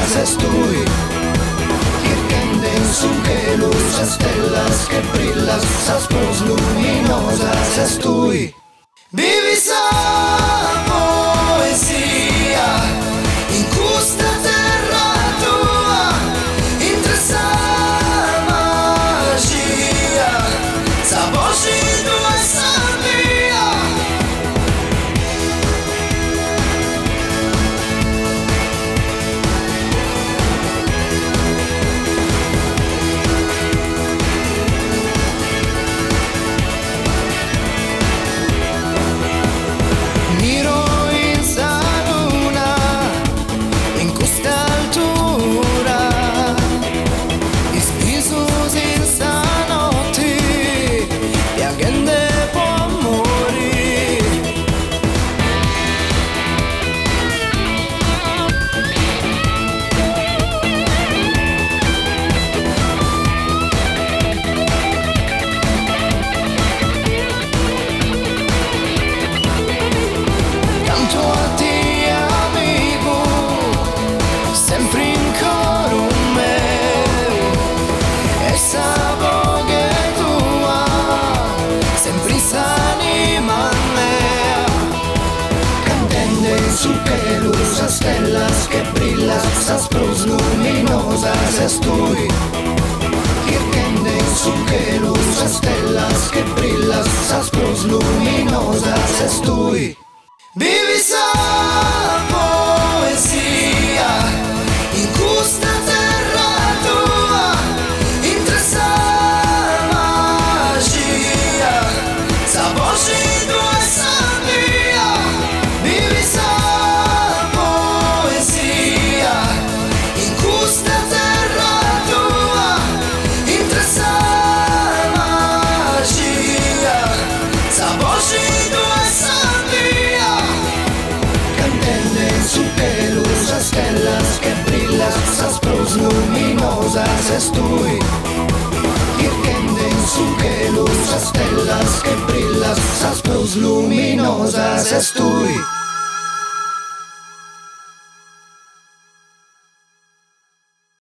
es tui. En su que luz estelas que brillas, sas pros luminosas es tui. Vivi sa poesia in questa terra tua, intre sa magia, sa voce tua e sa mia. Su que luz estelas que brillas, sas pros luminosas es tui. Su que luz estelas que brillas, sas pros luminosas es tui. Vivi sa poesia in questa terra tua, intre sa magia, sa voce tua e sa mia. Vivi sa estelas que brillas, sas pros luminosas es tui. En su que luz estelas que brillas, sas pros luminosas es tui.